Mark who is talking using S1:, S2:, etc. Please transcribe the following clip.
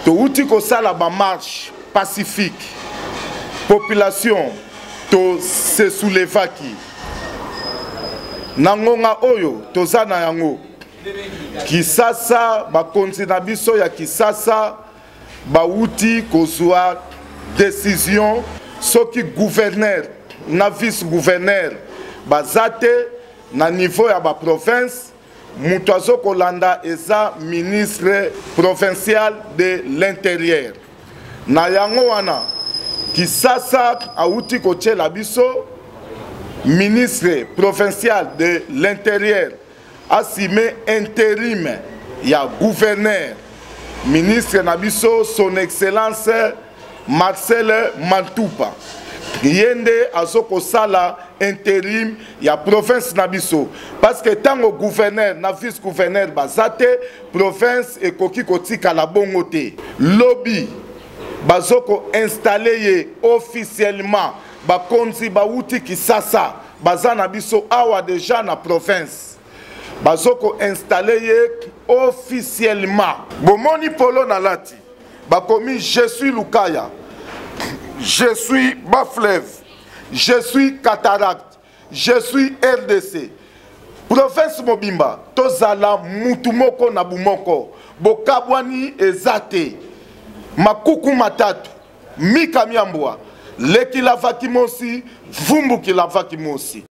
S1: touti kosala ba marche pacifique. Population to se soulevaki. Nangonga oyo tozana yango. Kisasa bakonzi na biso ya Kisasa bauti kozwa décision soki gouverneur na vice gouverneur bazate na niveau ya ba province mutu azokolanda eza ministre provincial de l'intérieur. Na yango wana Kisasa auti kotiela biso ministre provincial de l'intérieur assumé intérim ya gouverneur ministre Nabiso son excellence Marcel Mantoupa yende azoko sala intérim ya province Nabiso parce que tango gouverneur na vice gouverneur bazate province ekoki kotika la bongote lobby bazoko installé officiellement bakonzi bauti Kisasa bazana biso awa déjà na province bazoko installé officiellement. Bomoni polo na lati. Bakomi je suis Lukaya. Je suis Baflev. Je suis Cataracte. Je suis RDC. Province Mobimba. Tozala mutumoko na bumoko. Bokabwani ezate. Makuku matatu. Mika miambwa. Leki lavaki mosi. Vumbu ki lavaki mosi.